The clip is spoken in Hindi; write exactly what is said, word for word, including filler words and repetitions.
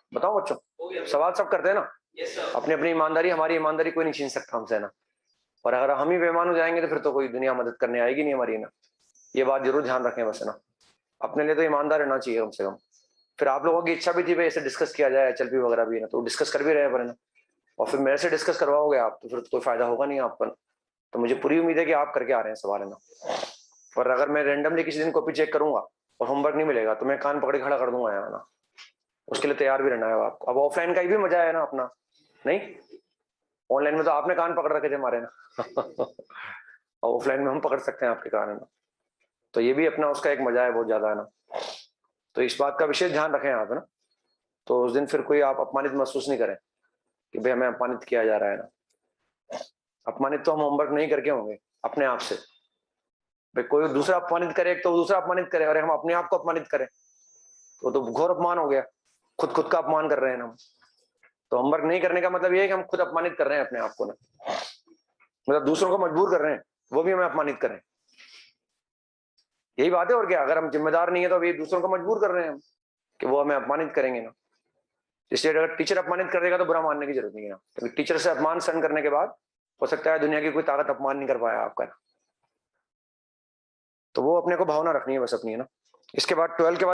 बताओ बच्चों, सवाल सब करते हैं ना, अपनी अपनी ईमानदारी, हमारी ईमानदारी कोई नहीं छीन सकता हमसे ना। और अगर हम ही बेईमान हो जाएंगे तो फिर तो कोई दुनिया मदद करने आएगी नहीं हमारी ना। ये बात जरूर ध्यान रखें बस ना, अपने लिए तो ईमानदार रहना चाहिए कम से कम। फिर आप लोगों की इच्छा भी थी भाई ऐसे डिस्कस किया जाए, एच एल पी वगैरह भी ना, तो डिस्कस कर भी रहे हैं ना। और फिर मेरे से डिस्कस करवाओगे आप तो फिर तो कोई फायदा होगा नहीं आपका। तो मुझे पूरी उम्मीद है कि आप करके आ रहे हैं सवाल है ना। और अगर मैं रेंडमली किसी दिन कॉपी चेक करूंगा और होमवर्क नहीं मिलेगा तो मैं कान पकड़ के खड़ा कर दूंगा यहाँ ना। उसके लिए तैयार भी रहना है आपको। अब ऑफलाइन का ही भी मजा है ना अपना, नहीं? ऑनलाइन में तो आपने कान पकड़ रखे थे हमारे ना और ऑफलाइन में हम पकड़ सकते हैं आपके कान ना। तो ये भी अपना उसका एक मजा है, बहुत ज्यादा है ना। तो इस बात का विशेष ध्यान रखें आप है ना। तो उस दिन फिर कोई आप अपमानित महसूस नहीं करें कि भाई हमें अपमानित किया जा रहा है ना। अपमानित तो हम होमवर्क नहीं करके होंगे अपने आप से। भाई कोई दूसरा अपमानित करे तो दूसरा अपमानित करे, और हम अपने आप को अपमानित करें तो तो घोर अपमान हो गया। खुद खुद का अपमान कर रहे हैं हम। तो होमवर्क नहीं करने का मतलब ये है कि हम खुद अपमानित कर रहे हैं अपने आप को ना। मतलब दूसरों को मजबूर कर रहे हैं वो भी हमें अपमानित करें। यही बात है। और क्या, अगर हम जिम्मेदार नहीं है तो अभी दूसरों को मजबूर कर रहे हैं हम कि वो हमें अपमानित करेंगे ना। इसलिए अगर टीचर अपमानित कर देगा तो बुरा मानने की जरूरत नहीं है ना, क्योंकि टीचर से अपमान सहन करने के बाद हो सकता है दुनिया की कोई ताकत अपमान नहीं कर पाया आपका। तो वो अपने को भावना रखनी है बस अपनी है ना। इसके बाद ट्वेल्थ के बाद